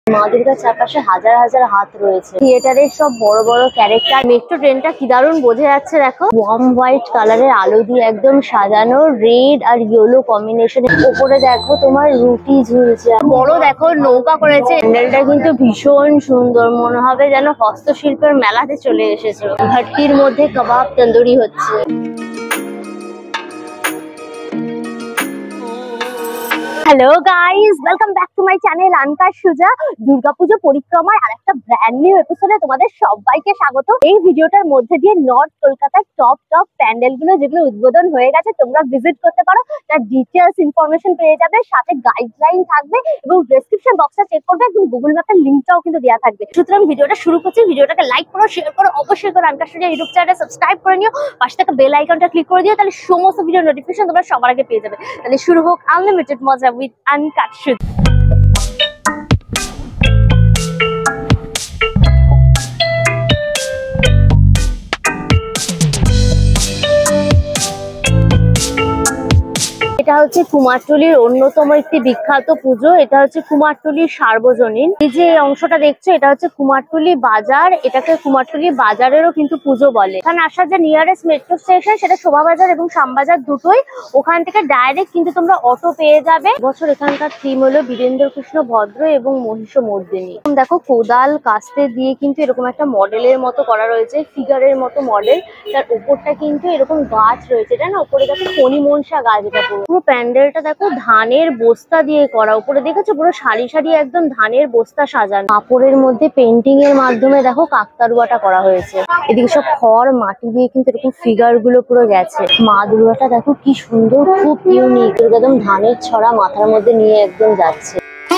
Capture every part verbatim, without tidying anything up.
মা দুর্গার চারপাশে হাজার হাজার হাত রয়েছে। থিয়েটারের সব বড় বড় ক্যারেক্টার। মেট্রো ট্রেনটা কি দারুণ বোঝা যাচ্ছে দেখো, ওয়ার্ম হোয়াইট কালারের আলো দিয়ে একদম সাজানো, রেড আর ইয়েলো কম্বিনেশন। উপরে দেখো তোমার রুটি ঝুলছে, বড় দেখো নৌকা করেছে। প্যান্ডেলটা কিন্তু ভীষণ সুন্দর, মনে হবে যেন হস্তশিল্পের মেলাতে চলে এসেছে। ভাটকির মধ্যে কাবাব তন্দুরি হচ্ছে। Hello guys, welcome back to my channel আনকার সুজা। দুর্গাপুজো পরিক্রমার আরেকটা ব্র্যান্ড নিউ এপিসোডে তোমাদের সবাইকে স্বাগত। এই ভিডিওটার মধ্যে দিয়ে নর্থ কলকাতার টপ টপ প্যান্ডেল গুলো যেগুলো উদ্বোধন হয়ে গেছে তোমরা ভিজিট করতে পারো, তার ডিটেইলস ইনফরমেশন পেয়ে যাবে, সাথে গাইডলাইন থাকবে এবং ডেসক্রিপশন বক্সটা চেক করবে, একদম গুগল ম্যাপের লিংকটাও কিন্তু দেওয়া থাকবে। সুতরাং ভিডিওটা শুরু করছি। ভিডিওটাকে লাইক করো, শেয়ার করো, অবশ্যই করো আনকার সুজা ইউটিউব চ্যানেলে সাবস্ক্রাইব করে নিও, পাশে থাকা বেল আইকনটা ক্লিক করে দিও, তাহলে সমস্ত ভিডিও নোটিফিকেশন তোমরা সবার আগে পেয়ে যাবে। তাহলে শুরু হোক আনলিমিটেড মজা with Uncut Suja. এটা হচ্ছে কুমারটুলির অন্যতম একটি বিখ্যাত পুজো। এটা হচ্ছে কুমারটুলির সার্বজনীন। এই যে অংশটা দেখছো এটা হচ্ছে কুমারটুলি বাজার, এটাকে কুমারটুলি বাজারেরও কিন্তু পুজো বলে। এখানে আসার যে নিয়ারেস্ট মেট্রো স্টেশন সেটা শোভাবাজার এবং শ্যামবাজার দুটোই, ওখান থেকে ডাইরেক্ট কিন্তু তোমরা অটো পেয়ে যাবে। বছর এখানকার থিম হলো বীরেন্দ্র কৃষ্ণ ভদ্র এবং মহিষমর্দিনী। দেখো কোদাল কাস্তে দিয়ে কিন্তু এরকম একটা মডেলের মতো করা রয়েছে, ফিগারের মতো মডেল। তার উপরটা কিন্তু এরকম গাছ রয়েছে, এটা না উপরে দেখো ফণি মনসা গাছ। এটা পুরো পুরো প্যান্ডেলটা দেখো ধানের বস্তা দিয়ে করা, উপরে দেখেছো পুরো সারি সারি একদম ধানের বস্তা সাজানো। কাপড়ের মধ্যে পেন্টিং এর মাধ্যমে দেখো কাকতারুয়াটা করা হয়েছে। এদিকে সব খড় মাটি দিয়ে কিন্তু এরকম ফিগার গুলো পুরো গেছে। মা দুর্গাটা দেখো কি সুন্দর, খুব ইউনিক, একদম ধানের ছড়া মাথার মধ্যে নিয়ে একদম যাচ্ছে।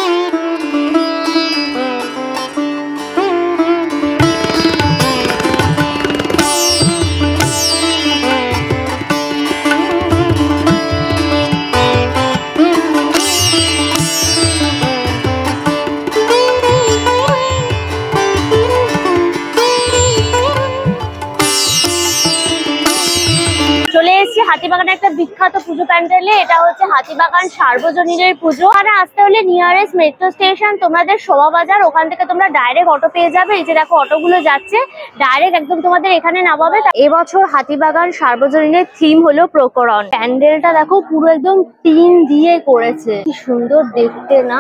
হাতিবাগানের একটা বিখ্যাত পুজো প্যান্ডেলে, এটা হচ্ছে হাতিবাগান সার্বজনীনের পুজো। এখানে আসতে হলে নিয়ারেস্ট মেট্রো স্টেশন তোমাদের শোভাবাজার, ওখান থেকে তোমরা ডাইরেক্ট অটো পেয়ে যাবে। এই যে দেখো অটোগুলো যাচ্ছে ডাইরেক্ট একদম তোমাদের এখানে নামাবে। এবছর হাতিবাগান সার্বজনীনের থিম হলো প্রকরণ। প্যান্ডেলটা দেখো পুরো একদম টিন দিয়ে করেছে, কি সুন্দর দেখতে না।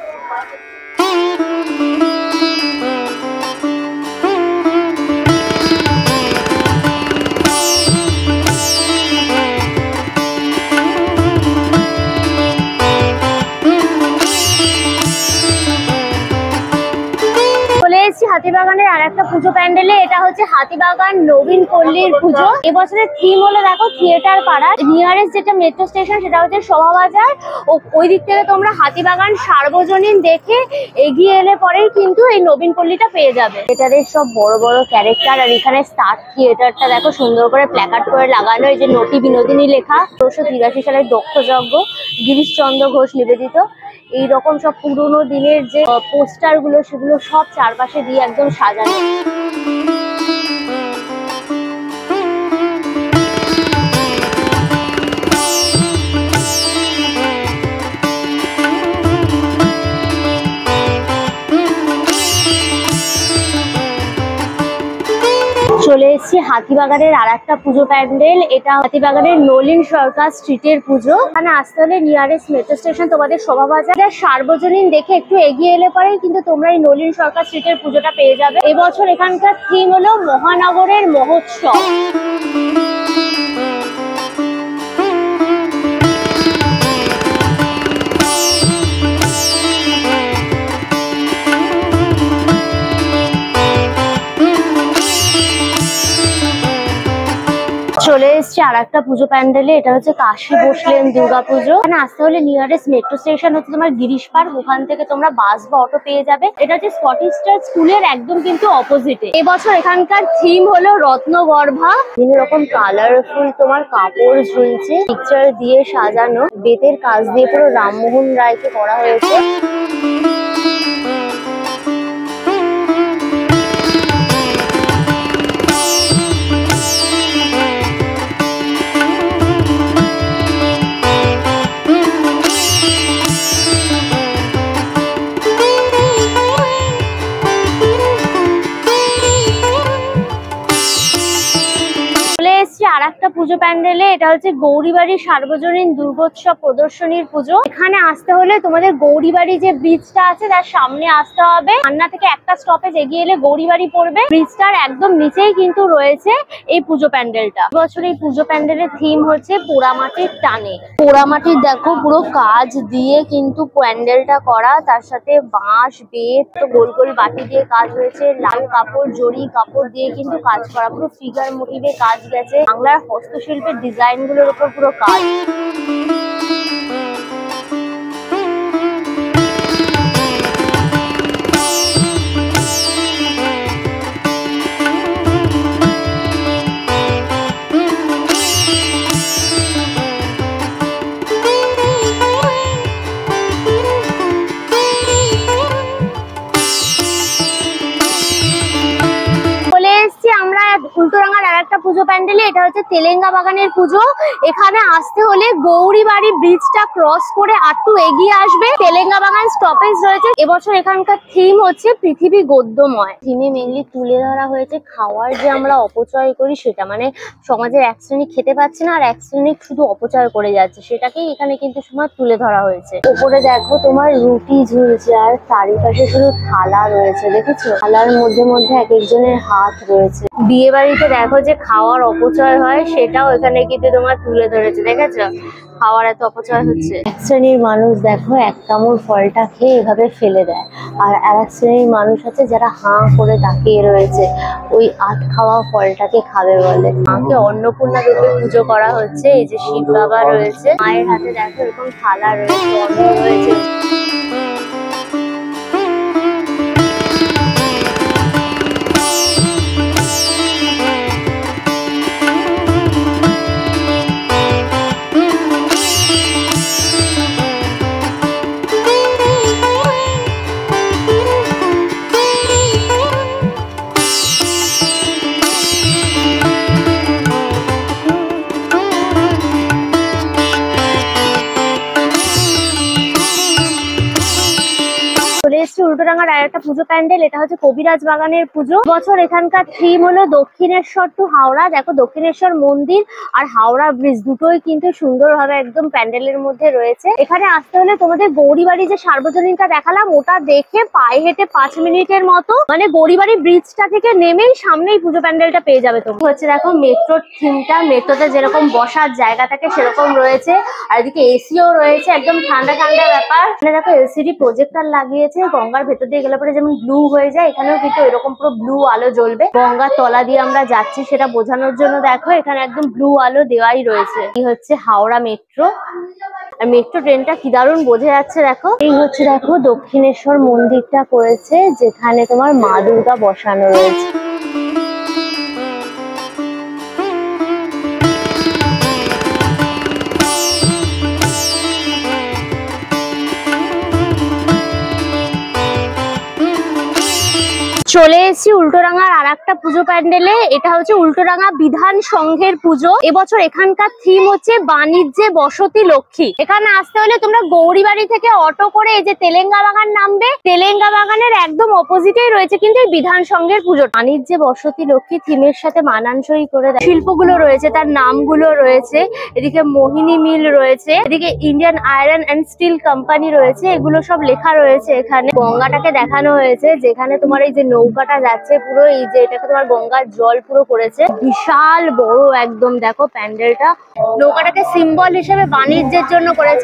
হাতিবাগানের আর একটা পুজো প্যান্ডেলে, এটা হচ্ছে হাতিবাগান নবীন পল্লীর পুজো। এবছরের থিম হলো দেখো থিয়েটার পাড়া। নিয়ারেস্ট যেটা মেট্রো স্টেশন সেটা হচ্ছে শোভাবাজার, ও ওই দিক থেকে তোমরা হাতিবাগান সার্বজনীন দেখে এগিয়ে এলে পরেই কিন্তু এই নবীন পল্লীটা পেয়ে যাবে। থিয়েটারের সব বড় বড় ক্যারেক্টার, আর এখানে স্টার থিয়েটারটা দেখো সুন্দর করে প্ল্যাকার্ড করে লাগানো, এই যে নটি বিনোদিনী লেখা। উনিশশো তিরাশি সালের দক্ষযজ্ঞ গিরিশচন্দ্র ঘোষ নিবেদিত। এইরকম সব পুরোনো দিনের যে পোস্টার গুলো সেগুলো সব চারপাশে দিয়ে একদম সাজানো। চলে এসেছি হাতিবাগানের আর একটা পুজো প্যান্ডেল, এটা হাতিবাগানের নলিন সরকার স্ট্রিটের পুজো। এখানে আসতে হলে নিয়ারেস্ট মেট্রো স্টেশন তোমাদের শোভাবাজার সার্বজনীন দেখে একটু এগিয়ে এলে পরেই কিন্তু তোমরা এই নলিন সরকার স্ট্রিটের পুজোটা পেয়ে যাবে। এবছর এখানকার থিম হলো মহানগরের মহোৎসব। চলে এসছে আর একটা পুজো প্যান্ডেলে, এটা হচ্ছে কাশী বসলেন দুর্গা পুজো। এখানে আসতে হলে নিয়ারেস্ট মেট্রো স্টেশন হচ্ছে তোমার গিরিশ পার্ক, ওখান থেকে তোমরা বাস বা অটো পেয়ে যাবে। এটা হচ্ছে স্কটিশ চার্চ স্কুলের একদম কিন্তু অপোজিটে। এবছর এখানকার থিম হলো রত্নগর্ভা। বিভিন্ন রকম কালারফুল তোমার কাপড় ঝুলছে, পিকচার দিয়ে সাজানো, বেতের কাজ দিয়ে পুরো রামমোহন রায়কে করা হয়েছে। আর একটা পুজো প্যান্ডেলে, এটা হচ্ছে গৌরীবাড়ি সার্বজনীন দুর্গোৎসব প্রদর্শনীর পুজো। এখানে আসতে হলে তোমাদের গৌরীবাড়ি যে ব্রিজটা আছে তার সামনে আসতে হবে। মান্না থেকে একটা স্টপেজ এগিয়ে এলে গৌরীবাড়ি পড়বে। ব্রিজটার একদম নিচেই কিন্তু রয়েছে এই পুজো প্যান্ডেলটা। বছর এই পুজো প্যান্ডেলের থিম হচ্ছে পোড়ামাটির টানে। পোড়ামাটির দেখো পুরো কাজ দিয়ে কিন্তু প্যান্ডেলটা করা, তার সাথে বাঁশ বেত তো গোল গোল বাটি দিয়ে কাজ হয়েছে, লাল কাপড় জরি কাপড় দিয়ে কিন্তু কাজ করা, পুরো ফিগার মোটিভে কাজ গেছে। বাংলার হস্তশিল্পের ডিজাইন গুলোর উপর পুরো কাজ। উল্টোডাঙ্গার আর একটা পুজো প্যান্ডেলে, এটা হচ্ছে তেলেঙ্গা বাগানের পুজো। এখানে আসতে হলে গৌরীবাড়ি ব্রিজটা ক্রস করে আটটু এগিয়ে আসবে, তেলেঙ্গা বাগান স্টপেজ রয়েছে। এবছর এখানকার থিম হচ্ছে পৃথিবী গদ্যময়। থিমে মেনলি তুলে ধরা হয়েছে খাওয়ার যে আমরা অপচয় করি সেটা, মানে সমাজের এক শ্রেণী খেতে পাচ্ছে না আর এক শ্রেণী শুধু অপচয় করে যাচ্ছে, সেটাকেই এখানে কিন্তু সময় তুলে ধরা হয়েছে। উপরে দেখো তোমার রুটি ঝুলছে আর চারিপাশে শুধু থালা রয়েছে, দেখেছো? থালার মধ্যে মধ্যে এক একজনের হাত রয়েছে। বিয়ে বাড়িতে দেখো যে খাওয়ার অপচয় হয় সেটাও এখানে কিন্তু তোমার তুলে ধরেছে, দেখেছো? খাওয়ার এত অপচয় হচ্ছে। এক শ্রেণীর মানুষ দেখো এক কামড় ফলটা খেয়ে এভাবে ফেলে দেয়, আর আর এক শ্রেণীর মানুষ আছে যারা হাঁ করে তাকিয়ে রয়েছে, ওই আট খাওয়া ফলটাকে খাবে বলে। মাকে অন্নপূর্ণা রূপে পুজো করা হচ্ছে। এই যে শিব বাবা রয়েছে, মায়ের হাতে দেখো এরকম থালা রয়েছে, অন্ন রয়েছে। উল্টোডাঙ্গার আর একটা পুজো প্যান্ডেল, এটা হচ্ছে কবিরাজ বাগানের পুজো। বছর এখানকার থিম হলো দক্ষিণেশ্বর টু হাওড়া। দেখো দক্ষিণেশ্বর মন্দির আর হাওড়া ব্রিজ দুটোই কিন্তু সুন্দরভাবে একদম প্যান্ডেলের মধ্যে রয়েছে। এখানে আসতে হলে তোমাদের গৌরীবাড়ি যে সার্বজনীনটা দেখালাম ওটা দেখে পায়ে হেঁটে পাঁচ মিনিটের মতো, মানে গৌরীবাড়ি ব্রিজটা থেকে নেমেই সামনেই পুজো প্যান্ডেলটা পেয়ে যাবে। তুমি হচ্ছে দেখো মেট্রোর থিমটা, মেট্রোতে যেরকম বসার জায়গা থাকে সেরকম রয়েছে, আর এদিকে এসিও রয়েছে, একদম ঠান্ডা ঠান্ডা ব্যাপার। এখানে দেখো এলসিডি প্রজেক্টর লাগিয়েছে, গঙ্গার ভেতর দিয়ে গেলে পরে যেমন ব্লু হয়ে যায়, এখানেও কিন্তু এরকম পুরো ব্লু আলো জ্বলবে। গঙ্গার তলা দিয়ে আমরা যাচ্ছি সেটা বোঝানোর জন্য দেখো এখানে একদম ব্লু আলো দেওয়াই রয়েছে। এই হচ্ছে হাওড়া মেট্রো, আর মেট্রো ট্রেনটা কি দারুণ বোঝা যাচ্ছে দেখো। এই হচ্ছে দেখো দক্ষিণেশ্বর মন্দিরটা করেছে, যেখানে তোমার মা দুর্গা বসানো রয়েছে। চলে এসেছি উল্টোডাঙ্গার আর একটা পুজো প্যান্ডেলে, এটা হচ্ছে উল্টোডাঙ্গা বিধান সংঘের পুজো। এবছর এখানকার থিম হচ্ছে বাণিজ্যে বসতি লক্ষ্মী। এখানে আসতে হলে তোমরা গৌরীবাড়ি থেকে অটো করে এই যে তেলেঙ্গা বাগান নামবে, তেলেঙ্গা বাগানের একদম অপোজিটেই রয়েছে কিন্তু এই বিধান সংঘের পুজো। বাণিজ্যে বসতি লক্ষ্মী থিমের সাথে মানানসই করে শিল্পগুলো রয়েছে, তার নামগুলো রয়েছে। এদিকে মোহিনী মিল রয়েছে, এদিকে Indian iron and steel company রয়েছে, এগুলো সব লেখা রয়েছে। এখানে গঙ্গাটাকে দেখানো হয়েছে, যেখানে তোমার এই যে নৌকাটা যাচ্ছে পুরো, এই যে এটাকে তোমার গঙ্গার জল পুরো করেছে, বিশাল বড় একদম দেখো প্যান্ডেলটা। নৌকাটাকে সিম্বল হিসেবে বাণিজ্যের জন্য করেছে।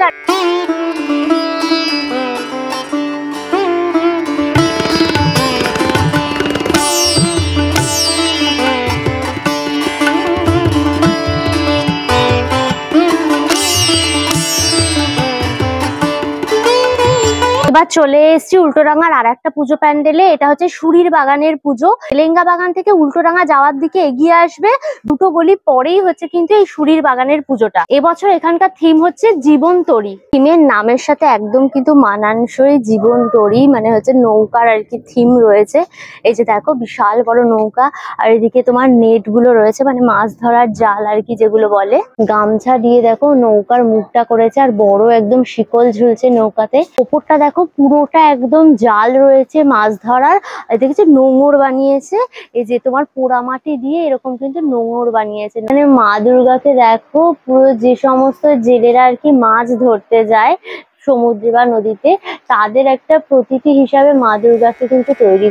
এবার চলে এসেছি উল্টোডাঙ্গার আর একটা পুজো প্যান্ডেলে, এটা হচ্ছে সুরির বাগানের পুজো। তেলেঙ্গা বাগান থেকে উল্টোডাঙ্গা যাওয়ার দিকে এগিয়ে আসবে, দুটো গলি পরেই হচ্ছে কিন্তু এই সুরির বাগানের পুজোটা। এবছর এখানকার থিম হচ্ছে জীবন তরী। থিমের নামের সাথে একদম কিন্তু মানানসই জীবন তরী, মানে হচ্ছে নৌকার আর কি থিম রয়েছে। এই যে দেখো বিশাল বড় নৌকা, আর এদিকে তোমার নেট গুলো রয়েছে, মানে মাছ ধরার জাল আর কি যেগুলো বলে। গামছা দিয়ে দেখো নৌকার মুখটা করেছে, আর বড় একদম শিকল ঝুলছে নৌকাতে। ওপরটা দেখো পুরোটা একদম জাল রয়েছে মাছ ধরার। দেখেছি নোঙর বানিয়েছে, এই যে তোমার পোড়ামাটি দিয়ে এরকম কিন্তু নোঙর বানিয়েছে। মানে মা দুর্গাকে দেখো, পুরো যে সমস্ত জেলেরা আর কি মাছ ধরতে যায় সমুদ্রে বা নদীতে, তাদের একটা প্রতীকী হিসাবে মা দুর্গাকে কিন্তু তৈরি।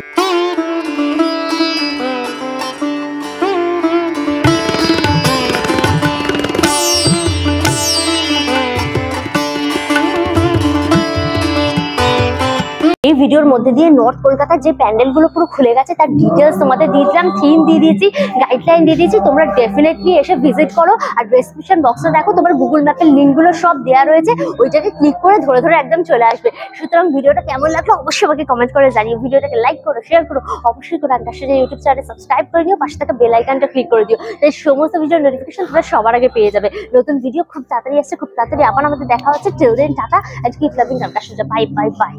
এই ভিডিওর মধ্যে দিয়ে নর্থ কলকাতার যে প্যান্ডেল গুলো পুরো খুলে গেছে তার ডিটেলস তোমাদের দিয়ে দিলাম, থিম দিয়ে দিয়েছি, গাইডলাইন দিয়ে দিয়েছি। তোমরা ডেফিনেটলি এসে ভিজিট করো। আর ডেসক্রিপশন বক্সে দেখো তোমার গুগল ম্যাপের লিঙ্ক গুলো সব দেওয়া রয়েছে, ওইটাকে ক্লিক করে ধরে ধরে একদম চলে আসবে। সুতরাং ভিডিওটা কেমন লাগলো অবশ্যই আমাকে কমেন্ট করে জানিও। ভিডিওটাকে লাইক করো, শেয়ার করো, অবশ্যই করে আকাশের সাথে ইউটিউব চ্যানেল সাবস্ক্রাইব করে দিও, পাশে থাকা বেল আইকনটা ক্লিক করে দিও, তাই সমস্ত ভিডিওর নোটিফিকেশন তোমরা সবার আগে পেয়ে যাবে। নতুন ভিডিও খুব তাড়াতাড়ি আসছে, খুব তাড়াতাড়ি আবার আমাদের দেখা হচ্ছে। টিল দেন টাটা, আজকে keep loving Akash. Bye bye by.